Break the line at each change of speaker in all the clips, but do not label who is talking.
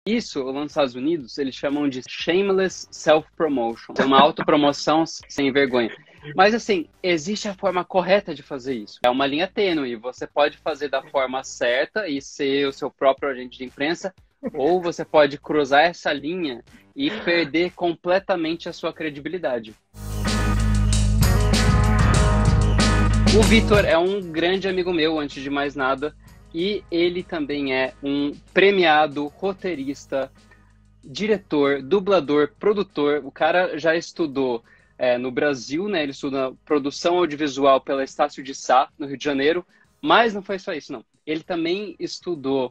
Isso, lá nos Estados Unidos, eles chamam de shameless self-promotion. É uma autopromoção sem vergonha. Mas, assim, existe a forma correta de fazer isso. É uma linha tênue. Você pode fazer da forma certa e ser o seu próprio agente de imprensa, ou você pode cruzar essa linha e perder completamente a sua credibilidade. O Vitor é um grande amigo meu, antes de mais nada, e ele também é um premiado roteirista, diretor, dublador, produtor. O cara já estudou no Brasil, né? Ele estuda produção audiovisual pela Estácio de Sá, no Rio de Janeiro, mas não foi só isso, não. Ele também estudou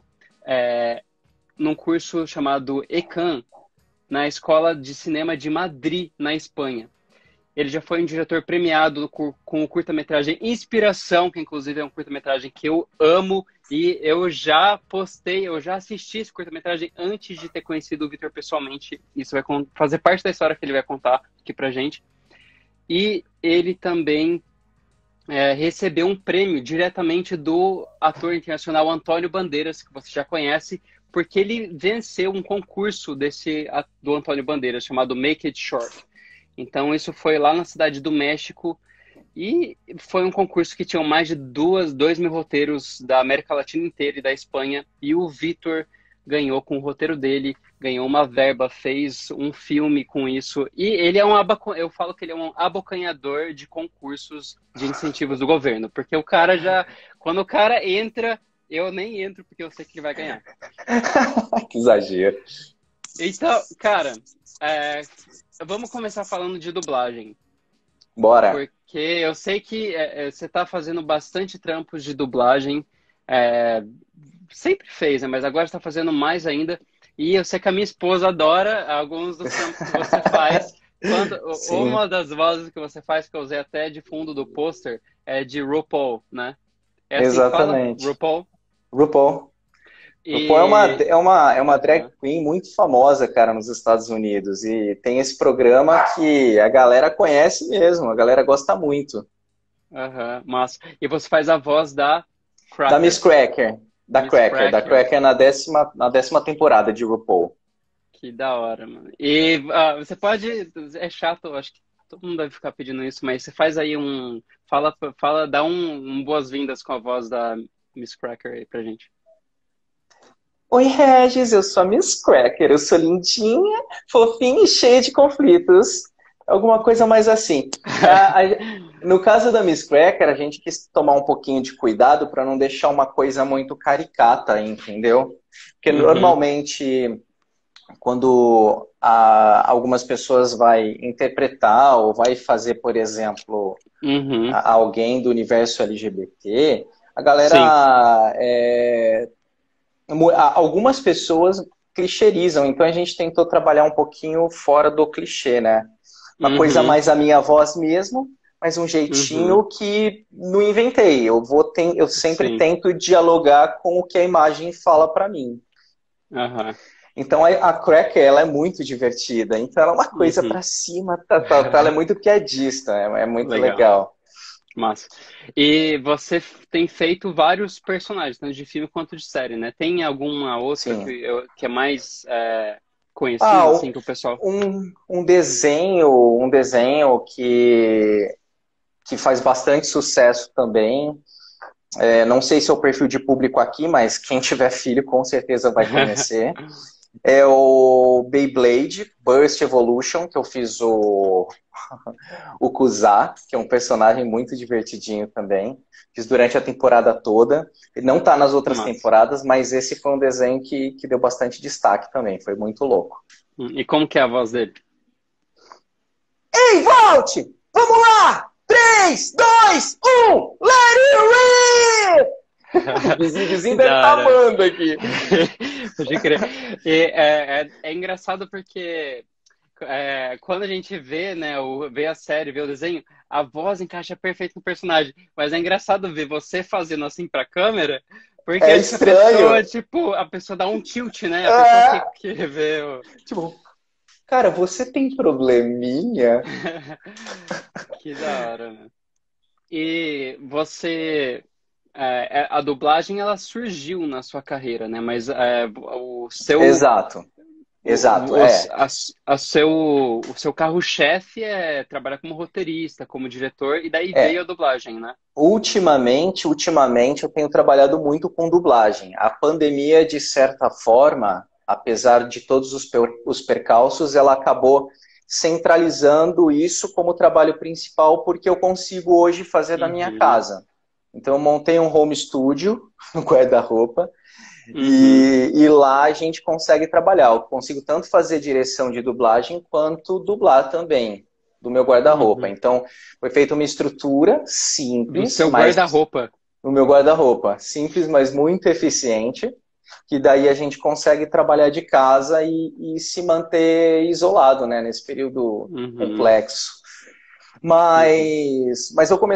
num curso chamado ECAN, na Escola de Cinema de Madrid, na Espanha. Ele já foi um diretor premiado com o curta-metragem Inspiração, que inclusive é um curta-metragem que eu amo, e eu já assisti esse curta-metragem antes de ter conhecido o Vitor pessoalmente. Isso vai fazer parte da história que ele vai contar aqui pra gente. E ele também recebeu um prêmio diretamente do ator internacional Antônio Bandeiras, que você já conhece, porque ele venceu um concurso do Antônio Bandeiras, chamado Make It Short. Então, isso foi lá na Cidade do México e foi um concurso que tinha mais de 2.000 roteiros da América Latina inteira e da Espanha. E o Vitor ganhou com o roteiro dele, ganhou uma verba, fez um filme com isso. E ele é eu falo que ele é um abocanhador de concursos de incentivos do governo. Porque o cara quando o cara entra, eu nem entro porque eu sei que ele vai ganhar.
Que exagero.
Então, cara, vamos começar falando de dublagem.
Bora.
Porque eu sei que você está fazendo bastante trampos de dublagem. Sempre fez, né? Mas agora está fazendo mais ainda. E eu sei que a minha esposa adora alguns dos trampos que você faz. Uma das vozes que você faz, que eu usei até de fundo do pôster, é de RuPaul, né? É assim que fala?
Exatamente.
RuPaul?
RuPaul. RuPaul é uma drag queen muito famosa, cara, nos Estados Unidos. E tem esse programa que a galera conhece mesmo, a galera gosta muito.
Massa. E você faz a voz da Cracker.
Da Miss Cracker. Da Cracker na décima temporada de RuPaul.
Que da hora, mano. E você pode... É chato, acho que todo mundo deve ficar pedindo isso, mas você faz aí dá um boas-vindas com a voz da Miss Cracker aí pra gente.
Oi, Regis, eu sou a Miss Cracker, eu sou lindinha, fofinha e cheia de conflitos. Alguma coisa mais assim. No caso da Miss Cracker, a gente quis tomar um pouquinho de cuidado para não deixar uma coisa muito caricata, entendeu? Porque normalmente, quando algumas pessoas vai interpretar ou vai fazer, por exemplo, alguém do universo LGBT, a galera... Algumas pessoas clichêrizam, então a gente tentou trabalhar um pouquinho fora do clichê, né? Uma coisa mais a minha voz mesmo, mas um jeitinho que não inventei. Eu sempre tento dialogar com o que a imagem fala pra mim. Então a Cracker, ela é muito divertida, então ela é uma coisa pra cima, ela é muito piadista, é muito legal.
Massa. E você tem feito vários personagens, tanto de filme quanto de série, né? Tem alguma outra que é mais conhecida, assim, que o pessoal...
Um desenho que faz bastante sucesso também. Não sei se é o perfil de público aqui, mas quem tiver filho com certeza vai conhecer. É o Beyblade Burst Evolution, que eu fiz o Kuzá, que é um personagem muito divertidinho também. Fiz durante a temporada toda. Ele não tá nas outras temporadas, mas esse foi um desenho que deu bastante destaque também. Foi muito louco.
E como que é a voz dele?
Ei, volte! Vamos lá! 3, 2, 1, let it rip! O vizinho deve estar amando aqui.
Pode crer. E é engraçado porque quando a gente vê, né, vê a série, vê o desenho, a voz encaixa perfeito no personagem. Mas é engraçado ver você fazendo assim pra câmera, porque a pessoa dá um tilt, né? A pessoa que vê
Tipo, cara, você tem probleminha?
Que da hora, né? E você... a dublagem ela surgiu na sua carreira, né? Mas
Exato, exato,
o seu carro-chefe é trabalhar como roteirista, como diretor, e daí veio a
é.
dublagem, né?
Ultimamente eu tenho trabalhado muito com dublagem. A pandemia, de certa forma, apesar de todos os percalços, ela acabou centralizando isso como trabalho principal, porque eu consigo hoje fazer da minha
Uhum,
casa. Então eu montei um home studio no guarda-roupa
uhum,
e lá a gente consegue trabalhar. Eu consigo tanto fazer direção de dublagem quanto dublar também do meu guarda-roupa.
uhum.
Então, foi feita uma estrutura
Do
simples,
seu
mas
guarda-roupa.
no meu guarda-roupa, simples, mas muito eficiente, que daí a gente consegue trabalhar de casa e se manter isolado, né, nesse período
Uhum,
complexo.
uhum.
Mas eu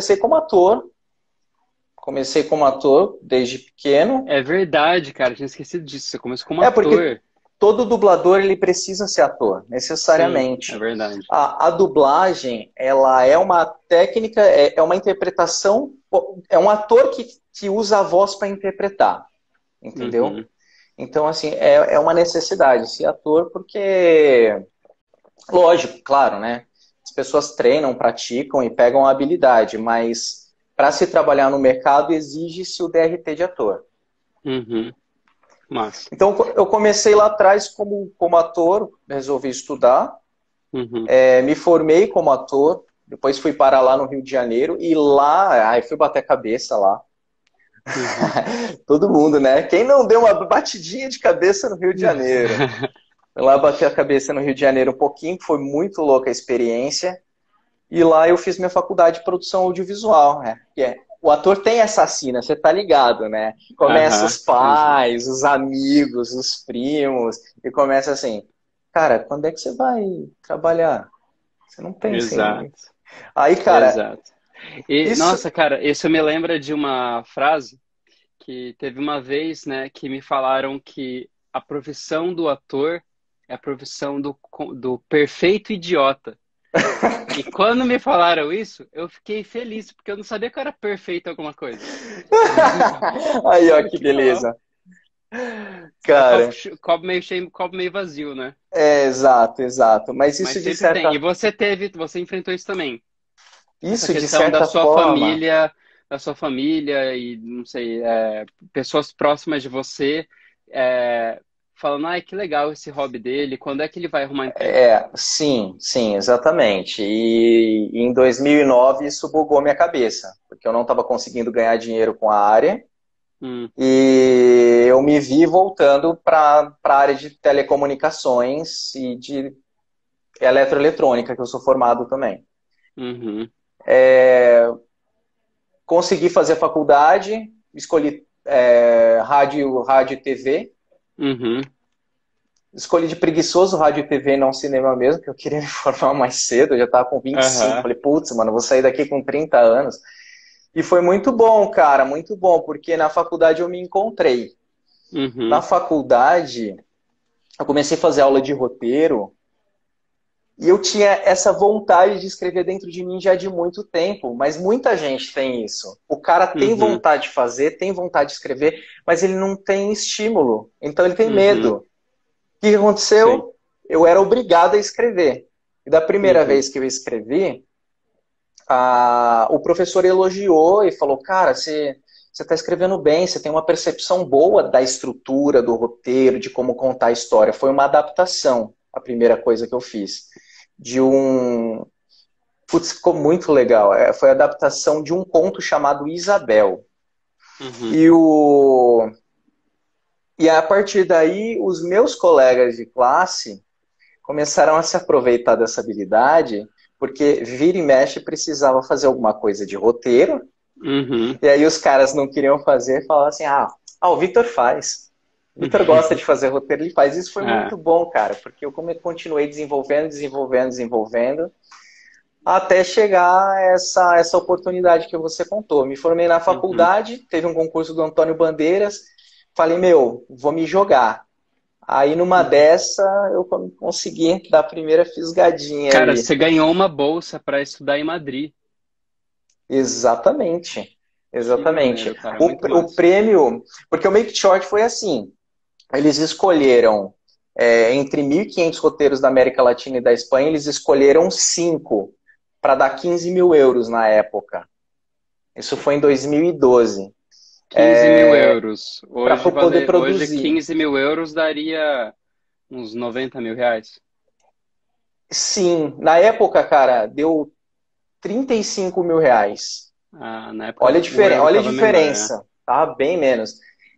comecei como ator desde pequeno.
É verdade, cara, tinha esquecido disso. Você começou como
É porque
ator.
todo dublador ele precisa ser ator,
Sim, é
necessariamente.
verdade.
A dublagem, ela é uma técnica, é uma interpretação, é um ator que usa a voz para interpretar, entendeu?
Uhum,
Então, assim, é uma necessidade ser ator, porque, lógico, claro, né? As pessoas treinam, praticam e pegam a habilidade, mas para se trabalhar no mercado exige-se o DRT de ator.
uhum. Massa.
Então, eu comecei lá atrás como ator, resolvi estudar,
Uhum,
me formei como ator, depois fui parar lá no Rio de Janeiro, e lá, aí fui bater cabeça lá.
uhum.
Todo mundo, né? Quem não deu uma batidinha de cabeça no Rio de Janeiro? Fui lá bater a cabeça no Rio de Janeiro um pouquinho, foi muito louca a experiência. E lá eu fiz minha faculdade de produção audiovisual, né? O ator tem essa sina, você tá ligado, né? Começa
Aham,
os
aham.
pais, os amigos, os primos, e começa assim, cara, quando é que você vai trabalhar? Você não pensa em...
Exato,
Aí, cara,
exato. E,
isso...
nossa, cara, isso me lembra de uma frase que teve uma vez, né, que me falaram que a profissão do ator é a profissão do perfeito idiota. E quando me falaram isso, eu fiquei feliz, porque eu não sabia que eu era perfeito em alguma coisa.
Aí, ó, que
Que bom.
beleza.
É copo,
Cara,
copo meio cheio, copo meio vazio, né?
exato, exato. Mas
Mas sempre tem. E você enfrentou isso também. Essa
isso de
questão
certa forma,
da sua família e, não sei, pessoas próximas de você, falando, ai, que legal esse hobby dele, quando é que ele vai arrumar emprego?
sim, sim, exatamente. E em 2009 isso bugou minha cabeça, porque eu não estava conseguindo ganhar dinheiro com a área
Hum,
e eu me vi voltando para a área de telecomunicações e de eletroeletrônica, que eu sou formado também.
uhum,
Consegui fazer faculdade, escolhi rádio e TV.
uhum,
Escolhi de preguiçoso rádio e TV e não cinema mesmo, que eu queria me formar mais cedo, eu já estava com 25.
aham,
Falei, putz, mano, vou sair daqui com 30 anos. E foi muito bom, cara, muito bom, porque na faculdade eu me encontrei. Na
uhum,
faculdade, eu comecei a fazer aula de roteiro e eu tinha essa vontade de escrever dentro de mim já de muito tempo, mas muita gente tem isso. O cara tem
uhum,
vontade de fazer, tem vontade de escrever, mas ele não tem estímulo, então ele tem
uhum,
medo. O que
sei,
aconteceu? Eu era obrigado a escrever. E da primeira
uhum,
vez que eu escrevi, o professor elogiou e falou, cara, você está escrevendo bem, você tem uma percepção boa da estrutura, do roteiro, de como contar a história. Foi uma adaptação, a primeira coisa que eu fiz. De um... Putz, ficou muito legal. Foi a adaptação de um conto chamado Isabel.
uhum,
E, o... e a partir daí, os meus colegas de classe começaram a se aproveitar dessa habilidade, porque vira e mexe precisava fazer alguma coisa de roteiro,
uhum,
e aí os caras não queriam fazer, falavam assim, o Vitor faz. O Vitor gosta de fazer roteiro, ele faz. Isso foi
é,
muito bom, cara, porque eu continuei desenvolvendo, até chegar a essa oportunidade que você contou. Me formei na
uhum.
faculdade, teve um concurso do Antônio Bandeiras, falei, meu, vou me jogar. Aí numa
Uhum.
dessa eu consegui dar a primeira fisgadinha
Cara,
ali.
você ganhou uma bolsa para estudar em Madrid.
Exatamente.
Que
Exatamente.
maneiro, cara, muito
O
massa.
prêmio, porque o Make Short foi assim, eles escolheram, entre 1.500 roteiros da América Latina e da Espanha, eles escolheram 5 para dar 15 mil euros na época. Isso foi em 2012.
15 mil euros.
Para poder
Hoje
produzir.
15 mil euros daria uns 90 mil reais.
Sim, na época, cara, deu 35 mil reais.
Ah, na época
Olha
o euro
olha a
tava menor, né?
diferença, tá? Bem menos.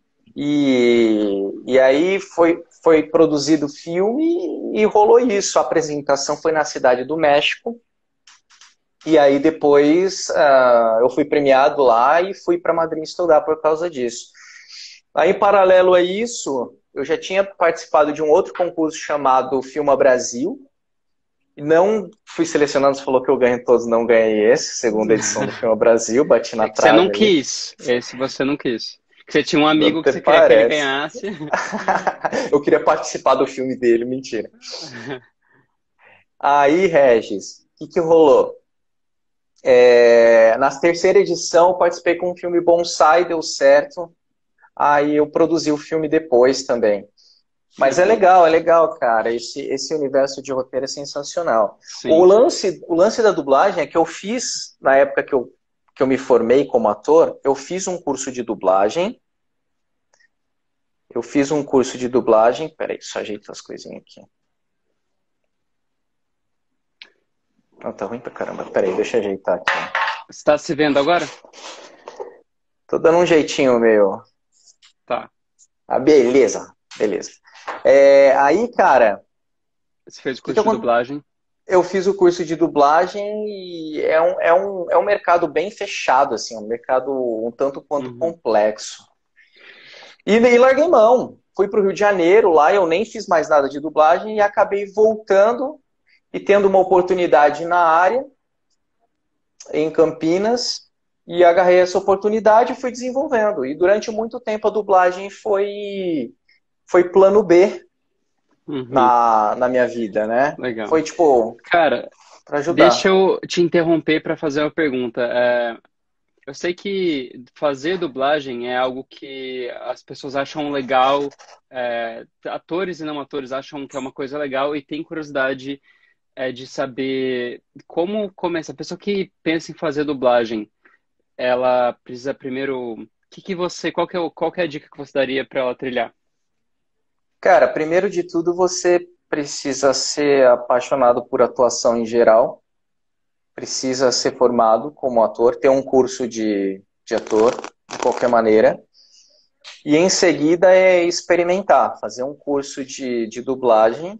E aí foi produzido o filme e rolou isso. A apresentação foi na Cidade do México. E aí depois eu fui premiado lá e fui para Madrid estudar por causa disso. Aí, em paralelo a isso, eu já tinha participado de um outro concurso chamado Filma Brasil. E não fui selecionado, você falou que eu ganhei todos, não ganhei esse, segunda edição do Filma Brasil, bati na
É que você não
trave ali.
quis. Esse você não quis. Que você tinha um amigo que
Até
você queria que ele
parece.
ganhasse.
Eu queria participar do filme dele, mentira. Aí, Regis, o que rolou? Na terceira edição, eu participei com o filme Bonsai, deu certo. Aí eu produzi o filme depois também. Mas
Uhum,
é legal, cara. Esse universo de roteiro é sensacional.
sim.
O lance da dublagem é que eu fiz, na época que eu me formei como ator, eu fiz um curso de dublagem. Eu fiz um curso de dublagem. Peraí, só ajeito as coisinhas aqui. Não, tá ruim pra caramba. Peraí, deixa eu ajeitar aqui.
Você está se vendo agora?
Tô dando um jeitinho meu.
Tá.
Ah, beleza, beleza. Aí, cara,
Você fez o
o que que
curso de
eu,
dublagem?
eu fiz o curso de dublagem e é um mercado bem fechado, assim, um mercado um tanto quanto
Uhum.
complexo. E larguei mão. Fui para o Rio de Janeiro, lá eu nem fiz mais nada de dublagem e acabei voltando e tendo uma oportunidade na área, em Campinas, e agarrei essa oportunidade e fui desenvolvendo. E durante muito tempo a dublagem foi plano B
Uhum.
na minha vida, né?
Legal.
Foi tipo,
Cara,
para
deixa
ajudar.
eu te interromper para fazer uma pergunta. Eu sei que fazer dublagem é algo que as pessoas acham legal, atores e não atores acham que é uma coisa legal e tem curiosidade, de saber como começa. A pessoa que pensa em fazer dublagem, ela precisa primeiro. Qual que é a dica que você daria para ela trilhar?
Cara, primeiro de tudo, você precisa ser apaixonado por atuação em geral, precisa ser formado como ator, ter um curso de ator, de qualquer maneira. E em seguida é experimentar, fazer um curso de dublagem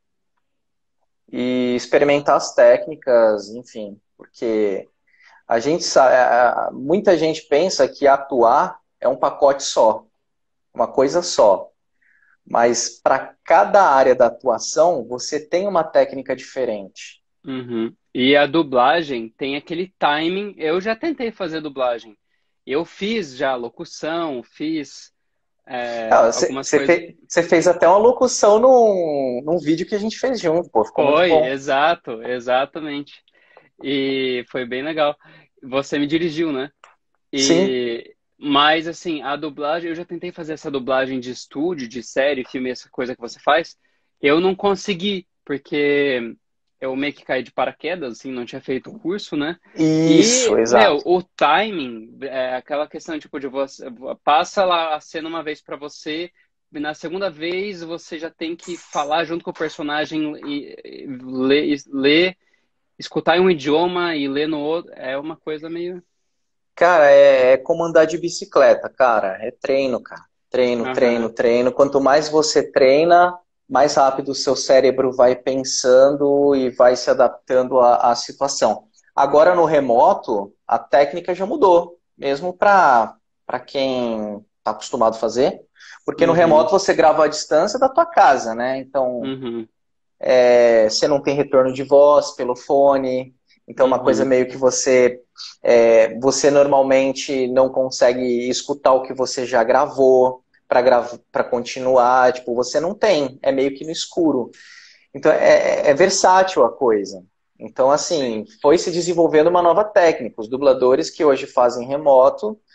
e experimentar as técnicas, enfim, porque a gente muita gente pensa que atuar é um pacote só, uma coisa só. Mas para cada área da atuação, você tem uma técnica diferente.
Uhum. E a dublagem tem aquele timing. Eu já tentei fazer dublagem. Eu fiz já locução, fiz
Ah,
algumas coisas.
você fez até uma locução num vídeo que a gente fez junto, pô, ficou muito
Foi,
bom.
exato, exatamente. E foi bem legal. Você me dirigiu, né?
Sim.
Mas assim, a dublagem, eu já tentei fazer essa dublagem de estúdio, de série, filme, essa coisa que você faz. Eu não consegui, porque eu meio que caí de paraquedas, assim, não tinha feito o curso, né?
Isso,
E, meu,
exato.
o timing, aquela questão, tipo, de você passa lá a cena uma vez pra você, e na segunda vez você já tem que falar junto com o personagem e ler, escutar em um idioma e ler no outro. É uma coisa meio.
Cara, é como andar de bicicleta, cara. É treino, cara. Treino, treino,
Aham.
treino. Quanto mais você treina, mais rápido o seu cérebro vai pensando e vai se adaptando à situação. Agora no remoto, a técnica já mudou, mesmo para quem está acostumado a fazer, porque no
Uhum.
remoto você grava à distância da tua casa, né? Então
Uhum.
você não tem retorno de voz pelo fone, então uma coisa
Uhum.
meio que você normalmente não consegue escutar o que você já gravou para continuar, tipo, você não tem, é meio que no escuro. Então é versátil a coisa. Então,
Sim.
assim, foi se desenvolvendo uma nova técnica. Os dubladores que hoje fazem remoto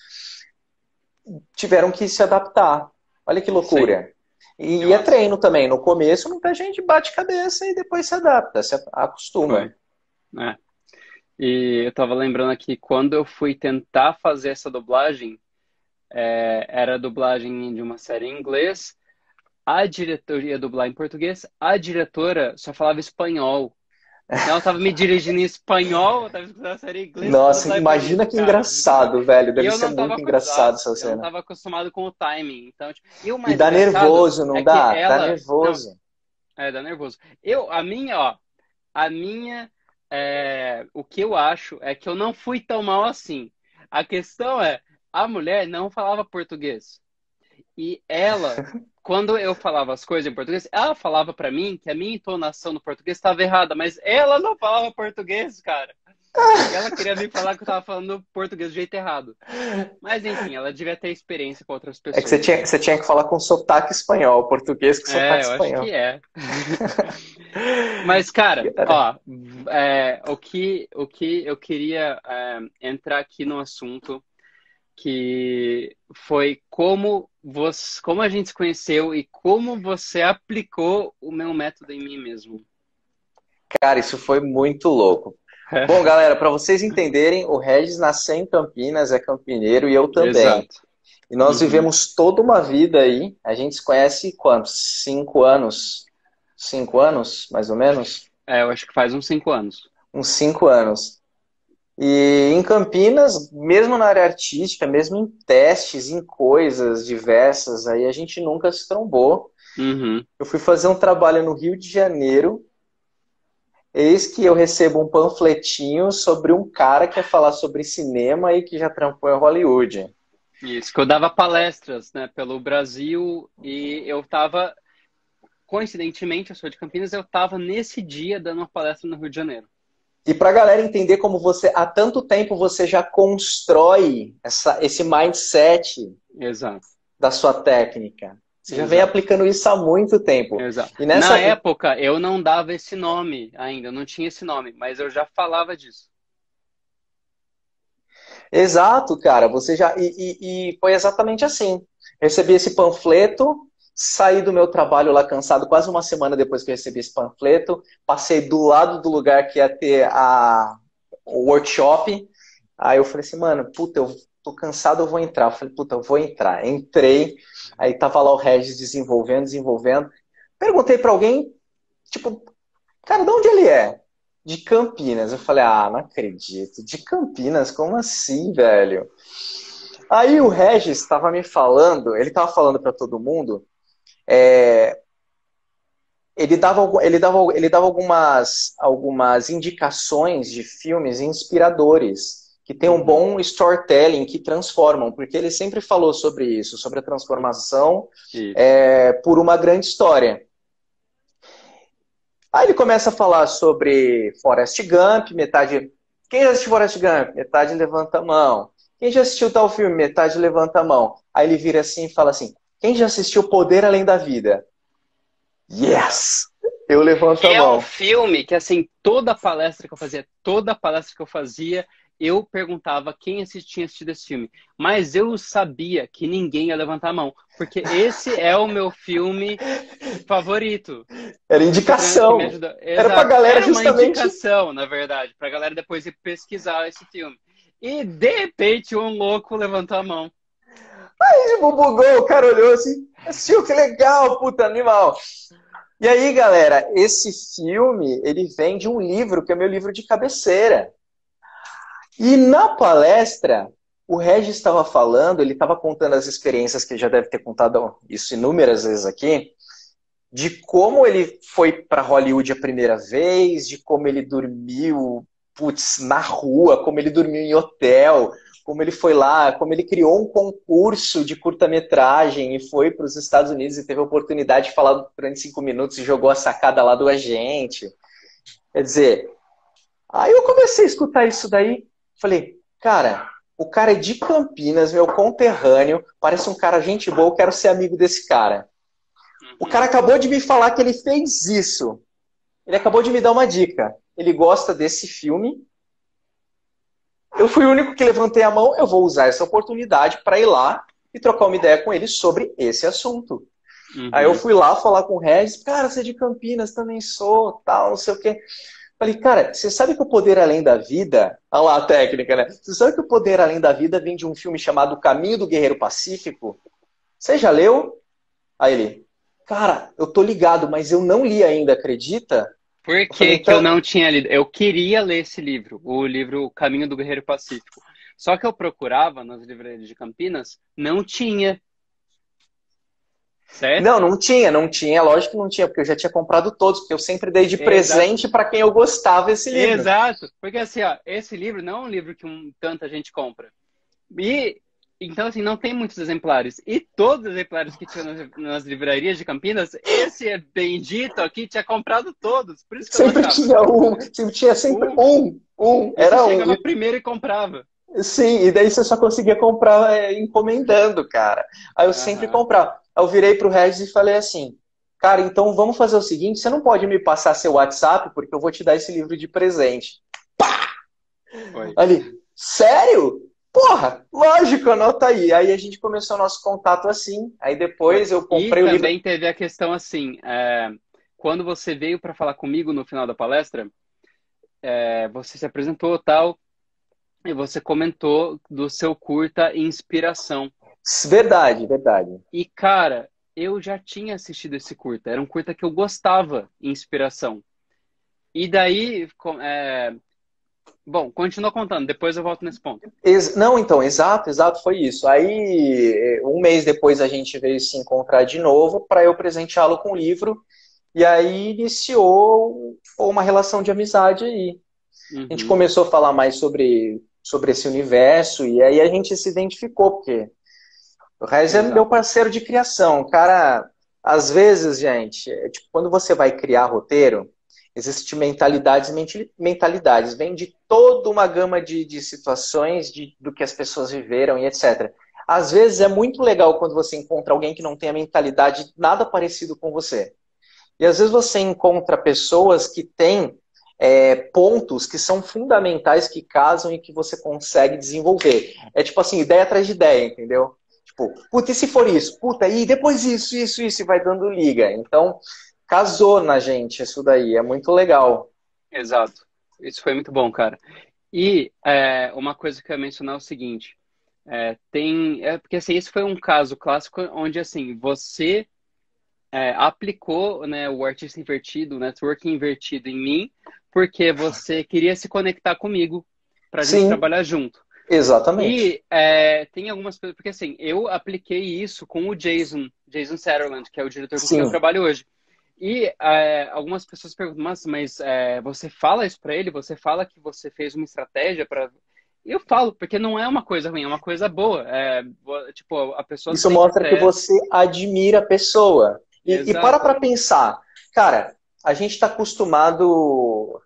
tiveram que se adaptar. Olha que loucura. E é treino também. No começo, muita gente bate cabeça e depois se adapta, se acostuma.
É. E eu tava lembrando aqui, quando eu fui tentar fazer essa dublagem, era a dublagem de uma série em inglês, a diretora ia dublar em português, a diretora só falava espanhol. Então ela tava me dirigindo em espanhol, eu tava escutando a série em inglês.
Nossa, imagina que engraçado, velho. Deve ser muito engraçado essa
Eu não
cena.
tava acostumado com o timing. Então, tipo, e o
E
mais
dá
engraçado
nervoso, não
é que
dá?
ela...
Dá nervoso.
Não, dá nervoso. O que eu acho é que eu não fui tão mal assim. A questão é, a mulher não falava português. E ela, quando eu falava as coisas em português, ela falava pra mim que a minha entonação no português estava errada, mas ela não falava português, cara. E ela queria me falar que eu tava falando português do jeito errado. Mas enfim, ela devia ter experiência com outras pessoas.
É que você tinha que falar com sotaque espanhol, português com sotaque
eu
espanhol.
acho que é. Mas, cara, ó, o que eu queria entrar aqui no assunto, que foi como a gente se conheceu e como você aplicou o meu método em mim mesmo.
Cara, isso foi muito louco. Bom, galera, para vocês entenderem, o Regis nasceu em Campinas, é campineiro e eu também.
Exato.
E nós vivemos toda uma vida aí. A gente se conhece quantos? 5 anos? 5 anos, mais ou menos?
Eu acho que faz uns 5 anos.
Uns 5 anos. E em Campinas, mesmo na área artística, mesmo em testes, em coisas diversas, aí a gente nunca se trombou. Eu fui fazer um trabalho no Rio de Janeiro. Eis que eu recebo um panfletinho sobre um cara que ia falar sobre cinema e que já trampou em Hollywood.
Isso, que eu dava palestras, né, pelo Brasil e eu tava, coincidentemente, eu sou de Campinas, eu tava nesse dia dando uma palestra no Rio de Janeiro.
E pra galera entender como você, há tanto tempo você já constrói esse mindset
Exato.
da sua técnica. Você já vem aplicando isso há muito tempo.
Exato.
E nessa...
Na época, eu não dava esse nome ainda, eu não tinha esse nome, mas eu já falava disso.
Exato, cara. Você já e foi exatamente assim. Recebi esse panfleto, saí do meu trabalho lá cansado, quase uma semana depois que eu recebi esse panfleto, passei do lado do lugar que ia ter o workshop. Aí eu falei assim, mano, puta, eu tô cansado, eu vou entrar. Eu falei, puta, eu vou entrar. Entrei, aí tava lá o Regis desenvolvendo. Perguntei pra alguém, tipo, cara, de onde ele é? De Campinas. Eu falei, não acredito. De Campinas? Como assim, velho? Aí o Regis estava me falando, ele estava falando para todo mundo, ele dava algumas indicações de filmes inspiradores, que tem um bom storytelling, que transformam, porque ele sempre falou sobre isso, sobre a transformação por uma grande história. Aí ele começa a falar sobre Forrest Gump, metade... Quem já assistiu Forrest Gump? Metade levanta a mão. Quem já assistiu tal filme? Metade levanta a mão. Aí ele vira assim e fala assim, quem já assistiu Poder Além da Vida? Yes! Eu levanto a mão.
É um filme que, assim, toda palestra que eu fazia, eu perguntava quem tinha assistido esse filme. Mas eu sabia que ninguém ia levantar a mão. Porque esse é o meu filme favorito.
Era indicação. Era pra galera justamente...
Era uma indicação, na verdade. Pra galera depois ir pesquisar esse filme. E, de repente, um louco levantou a mão.
Aí, tipo, bugou, o cara olhou assim, assistiu, que legal, puta, animal. E aí, galera, esse filme, ele vem de um livro, que é meu livro de cabeceira. E na palestra, o Regis estava falando, ele estava contando as experiências, que ele já deve ter contado isso inúmeras vezes aqui, de como ele foi para Hollywood a primeira vez, de como ele dormiu, na rua, como ele dormiu em hotel, como ele foi lá, como ele criou um concurso de curta-metragem e foi para os Estados Unidos e teve a oportunidade de falar durante 5 minutos e jogou a sacada lá do agente. Quer dizer, aí eu comecei a escutar isso daí, falei, cara, o cara é de Campinas, meu conterrâneo, parece um cara gente boa, eu quero ser amigo desse cara. O cara acabou de me falar que ele fez isso. Ele acabou de me dar uma dica. Ele gosta desse filme. Eu fui o único que levantei a mão, eu vou usar essa oportunidade para ir lá e trocar uma ideia com ele sobre esse assunto.
Uhum.
Aí eu fui lá falar com o Regis, cara, você é de Campinas, também sou, tal, não sei o quê. Falei, cara, você sabe que o poder além da vida... Olha lá a técnica, né? Você sabe que o poder além da vida vem de um filme chamado O Caminho do Guerreiro Pacífico? Você já leu? Aí ele, cara, eu tô ligado, mas eu não li ainda, acredita?
Por
Eu falei,
que que eu
então...
não tinha lido? Eu queria ler esse livro, o livro O Caminho do Guerreiro Pacífico. Só que eu procurava nas livrarias de Campinas, não tinha, certo?
Não tinha, lógico que não tinha, porque eu já tinha comprado todos, porque eu sempre dei de
Exato.
presente para quem eu gostava esse livro.
Exato. Porque assim, ó, esse livro não é um livro que tanta gente compra. E então, assim, não tem muitos exemplares. E todos os exemplares que tinham nas livrarias de Campinas, esse é bendito aqui tinha comprado todos. Por isso que eu não
Sempre
achava.
tinha sempre um,
E você
era um.
chegava primeiro e comprava.
Sim, e daí você só conseguia comprar encomendando, cara. Aí eu sempre
Aham.
comprava. Aí eu virei pro Regis e falei assim, cara, então vamos fazer o seguinte, você não pode me passar seu WhatsApp, porque eu vou te dar esse livro de presente.
Foi.
Ali, sério? Porra, lógico, anota aí. Aí a gente começou o nosso contato assim. Aí
Foi.
depois eu
E
comprei o livro.
também teve a questão assim, quando você veio para falar comigo no final da palestra, você se apresentou tal, e você comentou do seu curta Inspiração.
Verdade, verdade.
E, cara, eu já tinha assistido esse curta. Era um curta que eu gostava, Inspiração. E daí, bom, continua contando, depois eu volto nesse ponto.
Não, então, exato, foi isso. Aí, um mês depois a gente veio se encontrar de novo para eu presenteá-lo com o livro. E aí iniciou uma relação de amizade aí. A gente
Uhum,
começou a falar mais sobre esse universo e aí a gente se identificou, porque o Rez é meu
exato.
parceiro de criação. Cara, às vezes, gente, tipo, quando você vai criar roteiro, existem mentalidades e mentalidades. Vem de toda uma gama de situações, do que as pessoas viveram e etc. Às vezes é muito legal quando você encontra alguém que não tem a mentalidade nada parecido com você. E às vezes você encontra pessoas que têm pontos que são fundamentais, que casam e que você consegue desenvolver. É tipo assim, ideia atrás de ideia, entendeu? Tipo, puta, e se for isso? Puta, e depois isso, e vai dando liga. Então, casou na gente isso daí, é muito legal.
Exato. Isso foi muito bom, cara. E uma coisa que eu ia mencionar é o seguinte, porque assim, esse foi um caso clássico onde assim, você aplicou, né, o artista invertido, o networking invertido em mim, porque você queria se conectar comigo para a gente
Sim,
trabalhar junto.
exatamente.
E tem algumas coisas, porque assim, eu apliquei isso com o Jason Sutherland, que é o diretor com quem eu
Sim.
trabalho hoje. E algumas pessoas perguntam, mas você fala isso para ele? Você fala que você fez uma estratégia para... Eu falo, porque não é uma coisa ruim, é uma coisa boa. Tipo, a pessoa
Isso
tem que
mostra que
ter...
você admira a pessoa. E
Exato.
para pensar, cara, a gente está acostumado.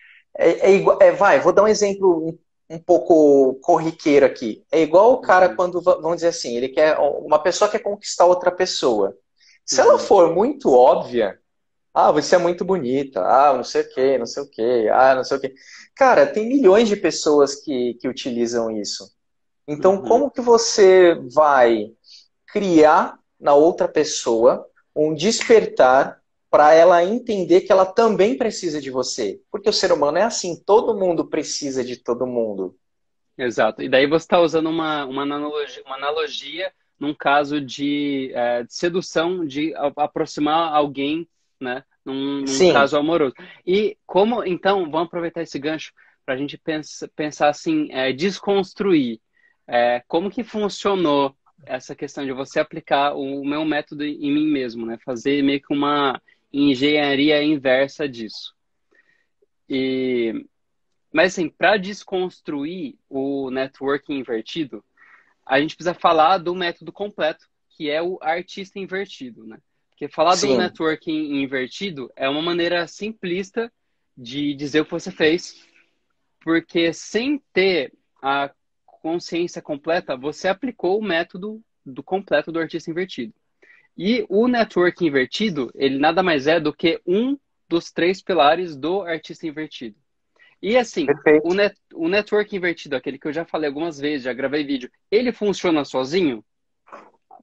Vou dar um exemplo um pouco corriqueiro aqui. É igual o cara
Uhum,
quando, vamos dizer assim, ele quer, uma pessoa quer conquistar outra pessoa. Se ela
uhum,
for muito óbvia, você é muito bonita, não sei o quê, não sei o quê, não sei o quê. Cara, tem milhões de pessoas que utilizam isso. Então,
uhum.
como que você vai criar na outra pessoa um despertar para ela entender que ela também precisa de você? Porque o ser humano é assim, todo mundo precisa de todo mundo.
Exato. E daí você está usando uma analogia num caso de sedução, de aproximar alguém, né? Num
Sim,
caso amoroso. E como, então, vamos aproveitar esse gancho para a gente pensar assim, desconstruir. Como que funcionou essa questão de você aplicar o meu método em mim mesmo, né? Fazer meio que uma engenharia inversa disso. E mas assim, para desconstruir o networking invertido, a gente precisa falar do método completo, que é o artista invertido, né? Porque falar do
sim,
networking invertido é uma maneira simplista de dizer o que você fez, porque sem ter a consciência completa, você aplicou o método do completo do artista invertido. E o networking invertido, ele nada mais é do que um dos três pilares do artista invertido. E assim,
perfeito.
o network invertido, aquele que eu já falei algumas vezes, já gravei vídeo, ele funciona sozinho?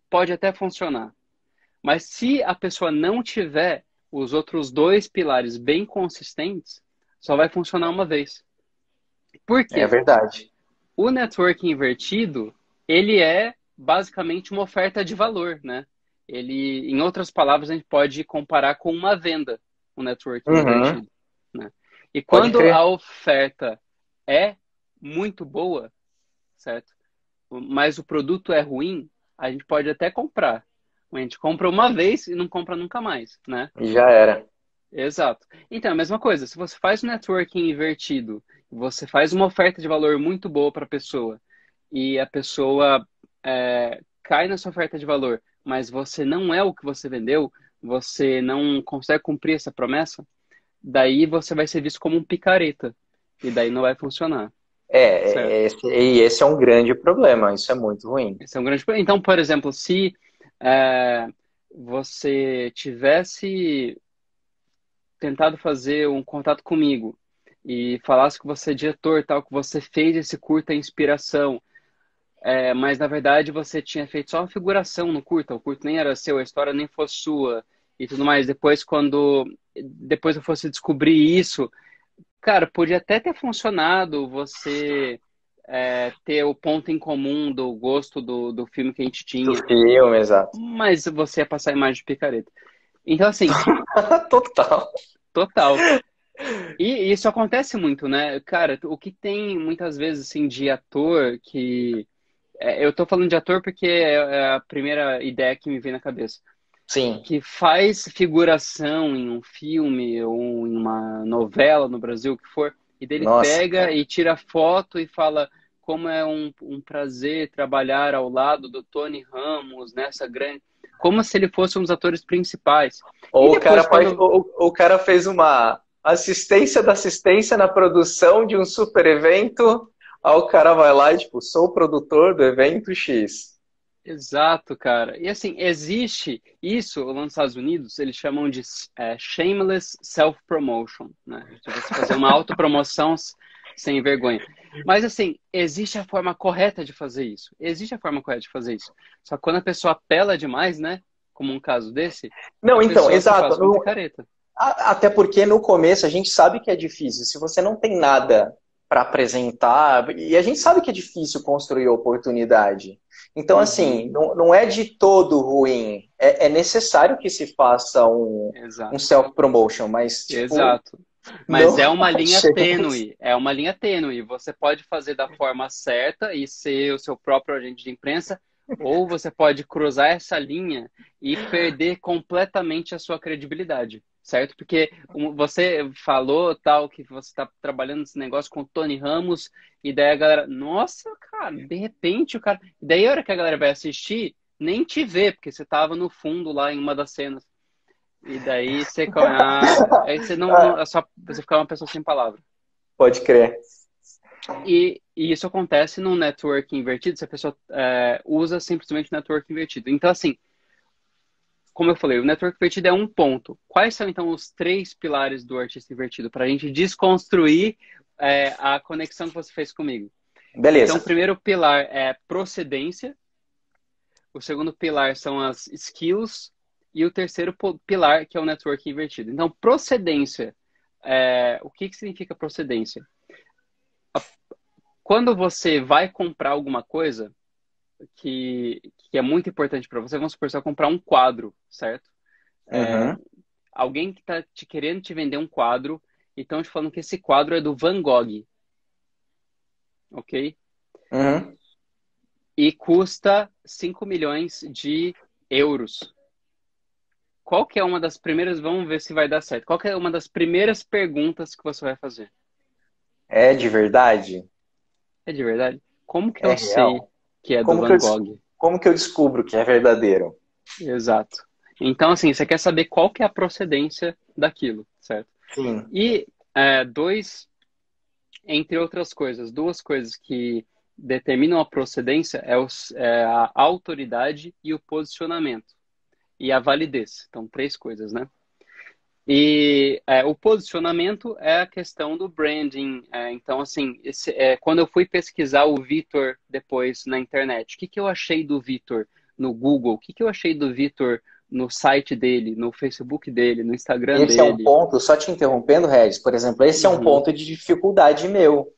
pode até funcionar. Mas se a pessoa não tiver os outros dois pilares bem consistentes, só vai funcionar uma vez. Por
É
quê?
verdade.
O networking invertido, ele é basicamente uma oferta de valor, né? Ele, em outras palavras, a gente pode comparar com uma venda, o networking
Uhum.
invertido, né? E
Pode
quando
crer.
a oferta é muito boa, certo? Mas o produto é ruim, a gente pode até comprar. A gente compra uma vez e não compra nunca mais, né?
E já era.
Exato. Então, a mesma coisa, se você faz um networking invertido, você faz uma oferta de valor muito boa para a pessoa e a pessoa cai na sua oferta de valor, mas você não é o que você vendeu, você não consegue cumprir essa promessa, daí você vai ser visto como um picareta e daí não vai funcionar, certo?
E esse é um grande problema. Isso é muito ruim.
Esse é um grande problema. Então, por exemplo, se é, você tivesse tentado fazer um contato comigo e falasse que você é diretor, tal, que você fez esse curta inspiração, mas na verdade você tinha feito só uma figuração no curta, o curta nem era seu, a história nem fosse sua e tudo mais. Depois eu fosse descobrir isso, cara, podia até ter funcionado você ter o ponto em comum do gosto do filme que a gente
Do
tinha,
filme, exato.
mas você ia passar a imagem de picareta. Então, assim,
Total.
total. E isso acontece muito, né? Cara, o que tem muitas vezes, assim, de ator que... eu tô falando de ator porque é a primeira ideia que me vem na cabeça.
Sim.
Que faz figuração em um filme ou em uma novela no Brasil, o que for, e dele
Nossa,
pega
cara.
e tira foto e fala como é um prazer trabalhar ao lado do Tony Ramos nessa grande... Como se ele fosse um dos atores principais. E
Ou
depois, quando...
o cara fez uma assistência da assistência na produção de um super evento. Aí o cara vai lá e, tipo, sou o produtor do evento X.
Exato, cara. E assim, existe isso lá nos Estados Unidos, eles chamam de shameless self-promotion, né? De você fazer uma autopromoção sem vergonha. Mas assim, existe a forma correta de fazer isso. Existe a forma correta de fazer isso. Só que quando a pessoa apela demais, né? Como um caso desse,
Não,
a
então,
pessoa se
exato.
faz com picareta.
Até porque no começo a gente sabe que é difícil. Se você não tem nada para apresentar, e a gente sabe que é difícil construir oportunidade. Então,
Uhum,
assim, não é de todo ruim. É necessário que se faça um
exato.
self-promotion, mas, tipo,
Exato.
não
Mas é uma linha
achemos.
tênue, é uma linha tênue. Você pode fazer da forma certa e ser o seu próprio agente de imprensa, ou você pode cruzar essa linha e perder completamente a sua credibilidade, certo? Porque você falou tal que você está trabalhando nesse negócio com o Tony Ramos, e daí a galera, nossa, cara, de repente o cara. Daí a hora que a galera vai assistir, nem te vê, porque você estava no fundo lá em uma das cenas. E daí você, aí você não
Ah,
é só você ficar uma pessoa sem palavra.
pode crer.
E isso acontece no network invertido, se a pessoa usa simplesmente o network invertido. Então, assim, como eu falei, o network invertido é um ponto. Quais são, então, os três pilares do artista invertido? Para a gente desconstruir a conexão que você fez comigo. Então, o
Beleza.
primeiro pilar é procedência, o segundo pilar são as skills, e o terceiro pilar, que é o network invertido. Então, procedência. O que significa procedência? Quando você vai comprar alguma coisa que é muito importante para você, vamos supor, você vai comprar um quadro, certo? É,
Uhum,
alguém que está querendo te vender um quadro e estão te falando que esse quadro é do Van Gogh, ok?
uhum.
E custa 5 milhões de euros. Qual que é uma das primeiras, vamos ver se vai dar certo. Qual que é uma das primeiras perguntas que você vai fazer?
É de verdade?
É de verdade? Como que
É
eu sei
real?
que é do
Como que
Van Gogh?
como que eu descubro que é verdadeiro?
Exato. Então, assim, você quer saber qual que é a procedência daquilo, certo?
Sim.
E entre outras coisas, duas coisas que determinam a procedência é a autoridade e o posicionamento. E a validez. Então, três coisas, né? E o posicionamento é a questão do branding. Então, assim, quando eu fui pesquisar o Vitor depois na internet, o que eu achei do Vitor? no Google? O que que eu achei do Vitor no site dele, no Facebook dele, no Instagram
Esse é um
dele?
ponto, só te interrompendo, Regis, por exemplo, esse é um
Uhum,
ponto de dificuldade meu,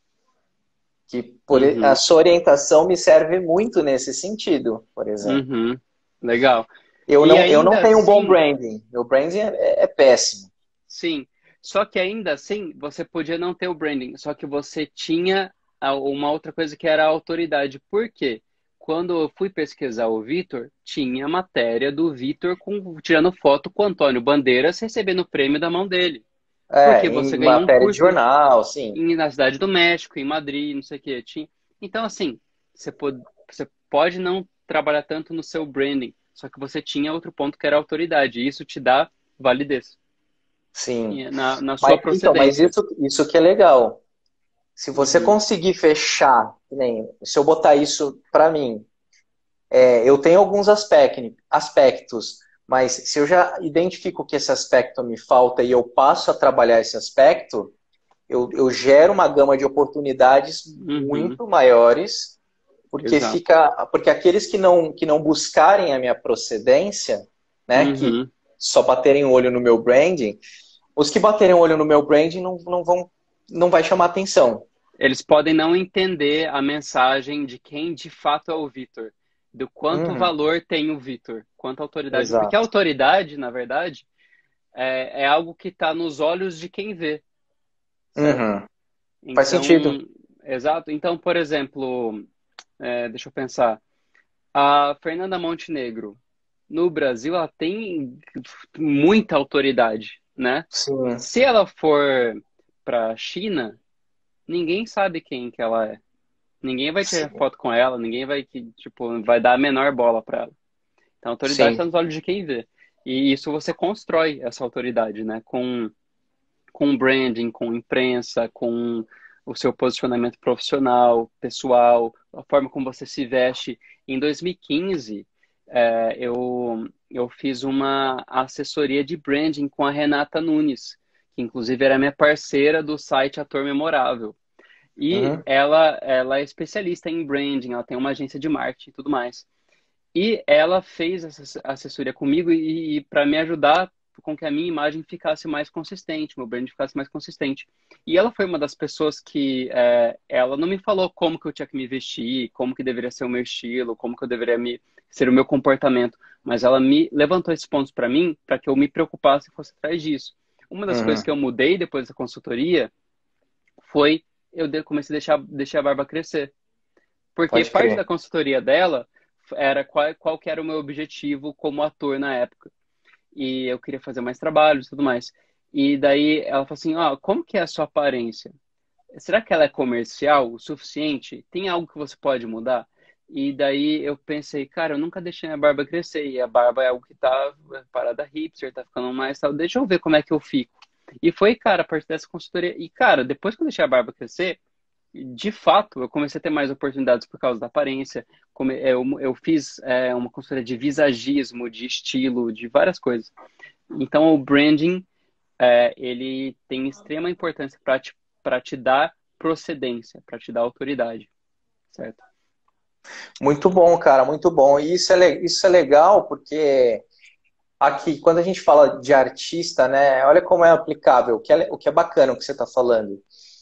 que a
uhum,
sua orientação me serve muito nesse sentido, por exemplo.
uhum. Legal.
Eu
E
não, eu não
ainda
tenho um bom
assim,
branding. Meu branding é péssimo.
sim. Só que ainda assim, você podia não ter o branding, só que você tinha uma outra coisa que era a autoridade. Por quê? Quando eu fui pesquisar o Vitor, tinha matéria do Vitor tirando foto com o Antônio Bandeiras recebendo o prêmio da mão dele. Porque você
Em
ganhou um
matéria de
curso
jornal, sim.
na Cidade do México, em Madrid, não sei o quê. Tinha... Então, assim, você pode não trabalhar tanto no seu branding, só que você tinha outro ponto que era a autoridade. E isso te dá validez
Sim.
na sua
Mas, então, mas
procedência.
isso que é legal. Se você
Uhum,
conseguir fechar, que nem, se eu botar isso para mim, eu tenho alguns aspectos, mas se eu já identifico que esse aspecto me falta e eu passo a trabalhar esse aspecto, eu gero uma gama de oportunidades
uhum,
muito maiores,
exato.
porque aqueles que não buscarem a minha procedência, né, que
Uhum.
só baterem o olho no meu branding, os que baterem o olho no meu branding não vai chamar atenção.
Eles podem não entender a mensagem de quem de fato é o Vitor, do quanto
Uhum,
valor tem o Vitor, quanto autoridade. Porque a
exato.
autoridade, na verdade, é algo que está nos olhos de quem vê, certo?
Uhum. Faz
Então,
sentido.
exato. Então, por exemplo, deixa eu pensar. A Fernanda Montenegro, no Brasil, ela tem muita autoridade, né?
Sim,
Se ela for para a China, ninguém sabe quem que ela é. Ninguém vai tirar
sim,
foto com ela, ninguém vai tipo, vai dar a menor bola para ela. Então, a autoridade está
sim.
nos olhos de quem vê. E isso você constrói essa autoridade, né? Com branding, com imprensa, com o seu posicionamento profissional, pessoal, a forma como você se veste. Em 2015, eu fiz uma assessoria de branding com a Renata Nunes, que inclusive era minha parceira do site Ator Memorável. E
Uhum,
ela é especialista em branding, ela tem uma agência de marketing e tudo mais. E ela fez essa assessoria comigo e para me ajudar com que a minha imagem ficasse mais consistente, meu brand ficasse mais consistente. E ela foi uma das pessoas que ela não me falou como que eu tinha que me vestir, como que deveria ser o meu estilo, como que eu deveria ser o meu comportamento, mas ela me levantou esses pontos para mim, para que eu me preocupasse e fosse atrás disso. Uma das coisas
uhum.
que eu mudei depois da consultoria foi comecei a deixar a barba crescer. Porque
Pode
parte da
crer.
consultoria dela era qual que era o meu objetivo como ator na época. E eu queria fazer mais trabalhos e tudo mais. E daí ela falou assim, ó, como que é a sua aparência? Será que ela é comercial o suficiente? Tem algo que você pode mudar? E daí eu pensei, cara, eu nunca deixei a barba crescer. E a barba é algo que tá parada hipster, tá ficando mais tal. Deixa eu ver como é que eu fico. E foi, cara, a partir dessa consultoria. E, cara, depois que eu deixei a barba crescer, de fato, eu comecei a ter mais oportunidades por causa da aparência. Eu fiz uma consultoria de visagismo, de estilo, de várias coisas. Então, o branding, ele tem extrema importância para te dar procedência, para te dar autoridade, certo?
Muito bom, cara, muito bom. E isso é legal porque aqui, quando a gente fala de artista, né, olha como é aplicável, o que é bacana o que você está falando.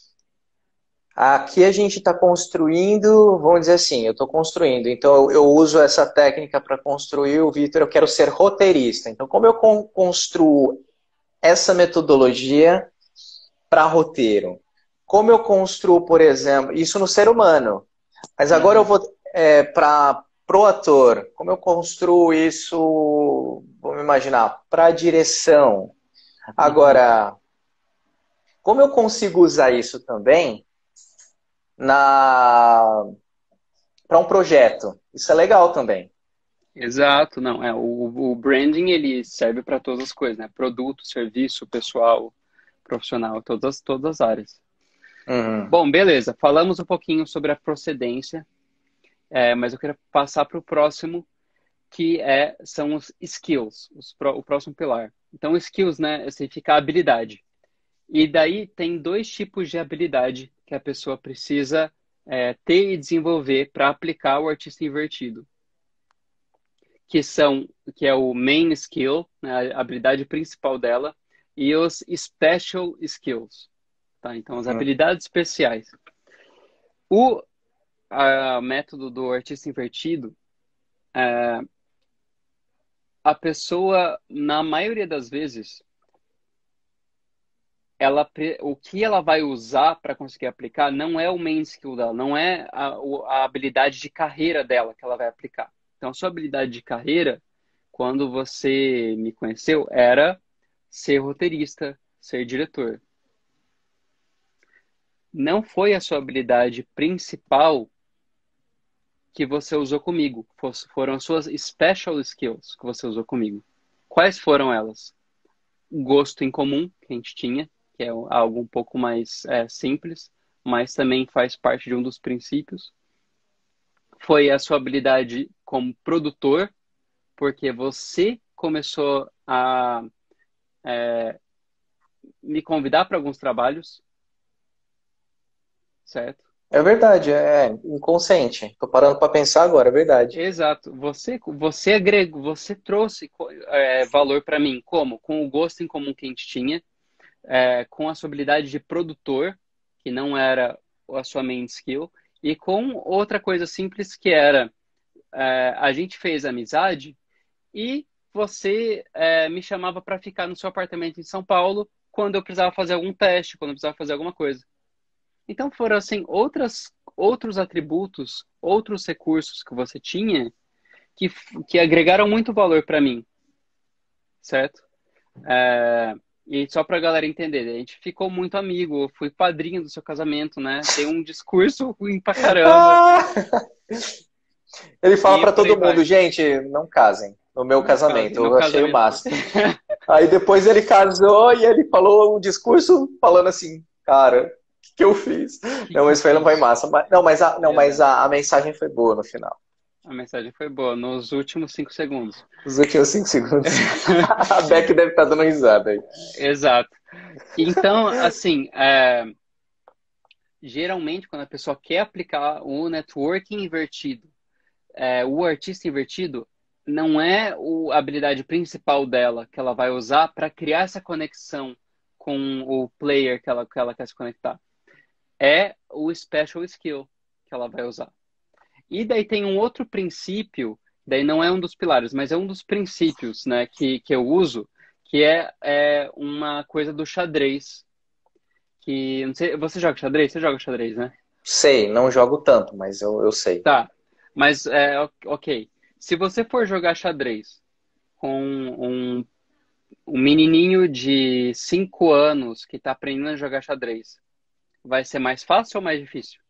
Aqui a gente está construindo, vamos dizer assim, eu estou construindo, então eu uso essa técnica para construir o Vitor, eu quero ser roteirista. Então, como eu construo essa metodologia para roteiro? Como eu construo, por exemplo, isso no ser humano, mas agora eu
Uhum,
vou para pro ator, como eu construo isso, vamos imaginar, para a direção.
uhum.
Agora, como eu consigo usar isso também na para um projeto? Isso é legal também.
Exato, não, o branding ele serve para todas as coisas, né? Produto, serviço, pessoal, profissional, todas as áreas.
Uhum.
Bom, beleza. Falamos um pouquinho sobre a procedência, mas eu queria passar para o próximo, que são os skills, o próximo pilar. Então, skills, né, significa habilidade. E daí tem dois tipos de habilidade que a pessoa precisa ter e desenvolver para aplicar o artista invertido, que é o main skill, né, a habilidade principal dela, e os special skills, tá? Então, as habilidades especiais. O método do artista invertido, a pessoa, na maioria das vezes, o que ela vai usar para conseguir aplicar não é o main skill dela, não é a habilidade de carreira dela que ela vai aplicar. Então, a sua habilidade de carreira, quando você me conheceu, era ser roteirista, ser diretor. Não foi a sua habilidade principal que você usou comigo. Foram as suas special skills que você usou comigo. Quais foram elas? Gosto em comum que a gente tinha, que é algo um pouco mais simples, mas também faz parte de um dos princípios. Foi a sua habilidade como produtor, porque você começou a me convidar para alguns trabalhos, certo?
É verdade, é inconsciente. Tô parando para pensar agora, é verdade.
Exato. Você agregou, você trouxe valor para mim, como? Com o gosto em comum que a gente tinha, com a sua habilidade de produtor, que não era a sua main skill, e com outra coisa simples que era a gente fez amizade e você me chamava para ficar no seu apartamento em São Paulo quando eu precisava fazer algum teste, quando eu precisava fazer alguma coisa. Então foram assim outros atributos, outros recursos que você tinha que agregaram muito valor para mim, certo? E só pra galera entender, a gente ficou muito amigo, eu fui padrinho do seu casamento, né? Tem um discurso ruim pra caramba.
Ah! Ele fala
E
para
por aí
todo mundo,
vai.
gente, não casem. No meu
No caso,
casamento,
no
eu achei o
casamento.
máximo. Aí depois ele casou e ele falou um discurso falando assim, cara, o que eu fiz?
O que
Não,
que eu
mas foi, não foi
fiz?
massa. Não, mas
Exato.
a mensagem foi boa no final.
A mensagem foi boa, nos últimos 5 segundos.
Os últimos 5 segundos. A Beck deve estar dando risada aí.
Exato. Então, assim, geralmente quando a pessoa quer aplicar o networking invertido, o artista invertido, não é a habilidade principal dela que ela vai usar para criar essa conexão com o player que ela quer se conectar. É o special skill que ela vai usar. E daí tem um outro princípio, daí não é um dos pilares, mas é um dos princípios, né, que eu uso, que é uma coisa do xadrez. Que, não sei, você joga xadrez? Você joga xadrez, né?
Sei, não jogo tanto, mas eu sei.
Tá, mas ok. Se você for jogar xadrez com um menininho de 5 anos que está aprendendo a jogar xadrez, vai ser mais fácil ou mais difícil?